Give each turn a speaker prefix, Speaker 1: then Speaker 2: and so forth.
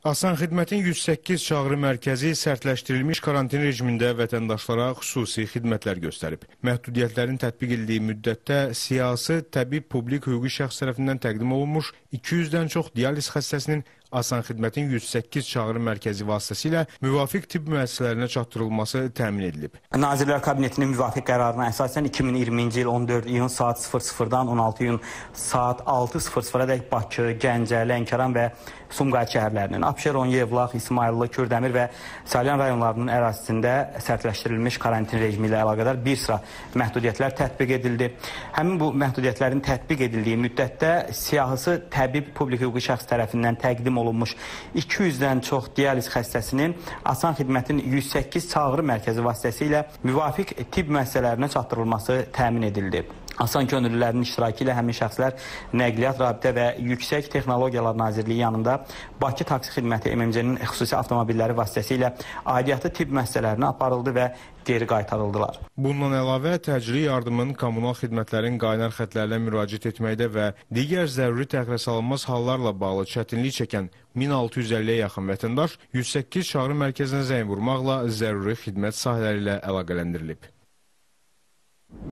Speaker 1: Asan Xidmətin 108 çağrı mərkəzi sərtləşdirilmiş karantin rejimində vətəndaşlara xüsusi xidmətlər göstərib. Məhdudiyyətlərin tətbiq edildiyi müddətdə siyasi, təbii, publik hüquqi şəxs tərəfindən təqdim olunmuş 200-dən çox dializ xəstəsinin Asan Xidmətin 108 çağrı mərkəzi vasitəsilə müvafiq tibb müəssisələrinə çatdırılması təmin edilib.
Speaker 2: Nazirlər Kabinetinin müvafiq qərarına əsasən 2020-ci il 14 iyun saat 00-dan 16 iyun saat 6:00-a dək Bakı, Gəncə, Lənkəran və Sumqayıt şəhərlərinin, Abşeron, Yevlax, İsmayıllı, Kürdəmir və Salyan rayonlarının ərazisində sərtləşdirilmiş karantin rejimi ilə əlaqədar bir sıra məhdudiyyətlər tətbiq edildi. Həmin bu məhdudiyyətlərin tətbiq edildiyi müddətdə siyahısı təbii, publik hüquqi şəxs tərəfindən təqdim olunmuş 200-dən çox dializ xəstəsinin Asan Xidmətin 108 çağrı mərkəzi vasitəsilə müvafiq tibb müəssisələrinə çatdırılması təmin edildi. Asan könüllülərinin iştirakı ilə həmin şəxslər Nəqliyyat, Rabitə və Yüksək Texnologiyalar Nazirliyi yanında Bakı Taksi Xidməti MMC-nin xüsusi avtomobilləri vasitəsilə aidiyyatı tibb müəssisələrinə aparıldı və geri qaytarıldılar.
Speaker 1: Bundan əlavə, təcili yardımın kommunal xidmətlərin qaynar xətlərinə müraciət etməkdə və digər zəruri təxirəsalınmaz hallarla bağlı çətinlik çəkən 1650-yə yaxın vətəndaş 108 çağrı mərkəzinə zəng vurmaqla zəruri xidmət sahələri ilə əlaqələndirilib.